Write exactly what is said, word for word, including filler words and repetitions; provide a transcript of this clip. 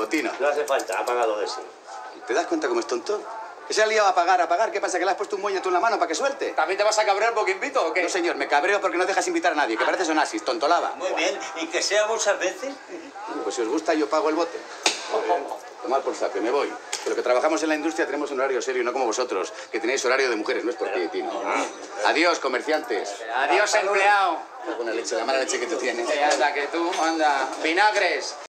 pago, Tino. No hace falta, ha pagado de sí. ¿Te das cuenta cómo es tonto? Que se ha liado a pagar, a pagar. ¿Qué pasa, que le has puesto un muelle tú en la mano para que suelte? ¿También te vas a cabrear porque invito o qué? No, señor, me cabreo porque no dejas invitar a nadie, que pareces un asis, tontolaba. Muy bien, y que sea muchas veces. Pues si os gusta, yo pago el bote. Tomad por saco, me voy. Pero que trabajamos en la industria tenemos un horario serio, no como vosotros, que tenéis horario de mujeres, no es por ti, Tino. Adiós, comerciantes. Adiós, empleado. Con la leche, la mala leche que tú tienes. Eh, anda, que tú, anda. Vinagres.